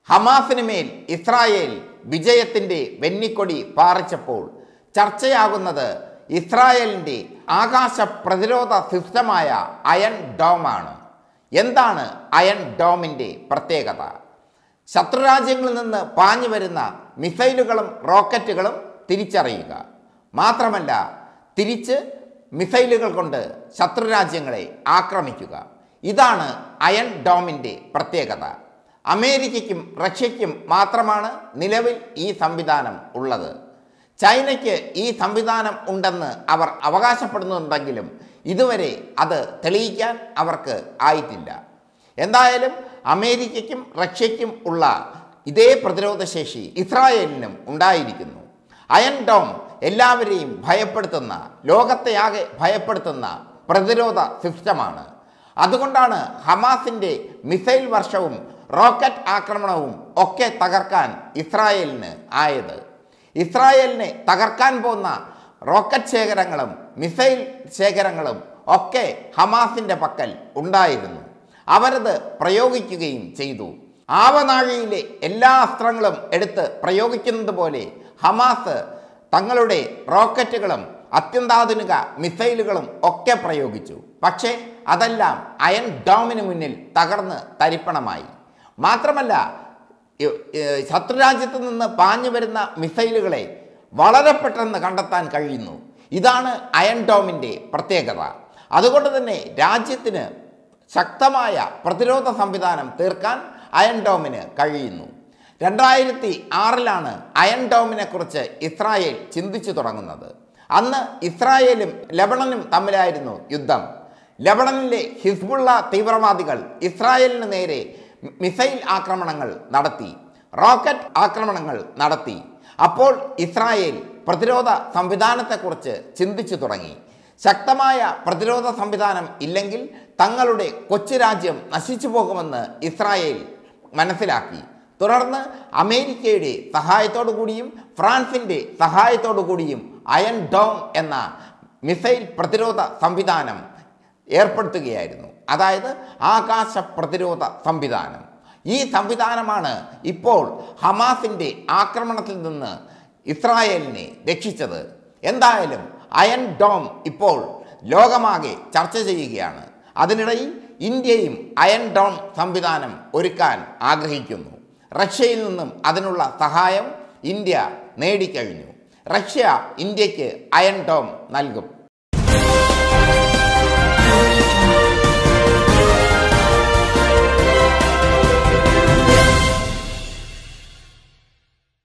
ഹമാസിന് മേൽ ഇസ്രായേൽ വിജയത്തിൻ്റെ വെന്നിക്കൊടി പാറിച്ചപ്പോൾ ചർച്ചയാകുന്നത് ഇസ്രായേലിൻ്റെ ആകാശ പ്രതിരോധ സിസ്റ്റമായ അയൺ ഡോമാണ്. എന്താണ് അയൺ ഡോമിൻ്റെ പ്രത്യേകത? ശത്രുരാജ്യങ്ങളിൽ നിന്ന് പാഞ്ഞു വരുന്ന മിസൈലുകളും റോക്കറ്റുകളും തിരിച്ചറിയുക, മാത്രമല്ല തിരിച്ച് മിസൈലുകൾ കൊണ്ട് ശത്രുരാജ്യങ്ങളെ ആക്രമിക്കുക. ഇതാണ് അയൺ ഡോമിൻ്റെ പ്രത്യേകത. അമേരിക്കയ്ക്കും റഷ്യയ്ക്കും മാത്രമാണ് നിലവിൽ ഈ സംവിധാനം ഉള്ളത്. ചൈനയ്ക്ക് ഈ സംവിധാനം ഉണ്ടെന്ന് അവർ അവകാശപ്പെടുന്നുണ്ടെങ്കിലും ഇതുവരെ അത് തെളിയിക്കാൻ അവർക്ക് ആയിട്ടില്ല. എന്തായാലും അമേരിക്കയ്ക്കും റഷ്യയ്ക്കും ഉള്ള ഇതേ പ്രതിരോധശേഷി ഇസ്രായേലിനും ഉണ്ടായിരിക്കുന്നു. അയൺ ഡോം എല്ലാവരെയും ഭയപ്പെടുത്തുന്ന, ലോകത്തെയാകെ ഭയപ്പെടുത്തുന്ന പ്രതിരോധ സിസ്റ്റമാണ്. അതുകൊണ്ടാണ് ഹമാസിൻ്റെ മിസൈൽ വർഷവും റോക്കറ്റ് ആക്രമണവും ഒക്കെ തകർക്കാൻ ഇസ്രായേലിന് ആയത്. ഇസ്രായേലിനെ തകർക്കാൻ പോകുന്ന റോക്കറ്റ് ശേഖരങ്ങളും മിസൈൽ ശേഖരങ്ങളും ഒക്കെ ഹമാസിൻ്റെ പക്കൽ ഉണ്ടായിരുന്നു. അവരത് പ്രയോഗിക്കുകയും ചെയ്തു. ആവനാഴിയിലെ എല്ലാ അസ്ത്രങ്ങളും എടുത്ത് പ്രയോഗിക്കുന്നത് പോലെ ഹമാസ് തങ്ങളുടെ റോക്കറ്റുകളും അത്യന്താധുനിക മിസൈലുകളും ഒക്കെ പ്രയോഗിച്ചു. പക്ഷേ അതെല്ലാം അയൺ ഡോമിന് മുന്നിൽ തകർന്ന് തരിപ്പണമായി. മാത്രമല്ല, ശത്രുരാജ്യത്ത് നിന്ന് പാഞ്ഞു വരുന്ന മിസൈലുകളെ വളരെ പെട്ടെന്ന് കണ്ടെത്താൻ കഴിയുന്നു. ഇതാണ് അയൺ ഡോമിൻ്റെ പ്രത്യേകത. അതുകൊണ്ട് തന്നെ രാജ്യത്തിന് ശക്തമായ പ്രതിരോധ സംവിധാനം തീർക്കാൻ അയൺ ഡോമിന് കഴിയുന്നു. 2006 അയൺ ഡോമിനെ കുറിച്ച് ഇസ്രായേൽ ചിന്തിച്ചു തുടങ്ങുന്നത്. അന്ന് ഇസ്രായേലും ലെബണനും തമ്മിലായിരുന്നു യുദ്ധം. ലെബണനിലെ ഹിസ്ബുള്ള തീവ്രവാദികൾ ഇസ്രായേലിന് നേരെ മിസൈൽ ആക്രമണങ്ങൾ നടത്തി, റോക്കറ്റ് ആക്രമണങ്ങൾ നടത്തി. അപ്പോൾ ഇസ്രായേൽ പ്രതിരോധ സംവിധാനത്തെക്കുറിച്ച് ചിന്തിച്ചു തുടങ്ങി. ശക്തമായ പ്രതിരോധ സംവിധാനം ഇല്ലെങ്കിൽ തങ്ങളുടെ കൊച്ചു രാജ്യം നശിച്ചു പോകുമെന്ന് ഇസ്രായേൽ മനസ്സിലാക്കി. തുടർന്ന് അമേരിക്കയുടെ സഹായത്തോടു കൂടിയും ഫ്രാൻസിൻ്റെ സഹായത്തോടു കൂടിയും അയൺ ഡോം എന്ന മിസൈൽ പ്രതിരോധ സംവിധാനം ഏർപ്പെടുത്തുകയായിരുന്നു. അതായത് ആകാശ പ്രതിരോധ സംവിധാനം. ഈ സംവിധാനമാണ് ഇപ്പോൾ ഹമാസിൻ്റെ ആക്രമണത്തിൽ നിന്ന് ഇസ്രായേലിനെ രക്ഷിച്ചത്. എന്തായാലും അയൺ ഡോം ഇപ്പോൾ ലോകമാകെ ചർച്ച ചെയ്യുകയാണ്. അതിനിടയിൽ ഇന്ത്യയും അയൺ ഡോം സംവിധാനം ഒരുക്കാൻ ആഗ്രഹിക്കുന്നു. റഷ്യയിൽ നിന്നും അതിനുള്ള സഹായം ഇന്ത്യ നേടിക്കഴിഞ്ഞു. റഷ്യ ഇന്ത്യക്ക് അയൺ ഡോം നൽകും.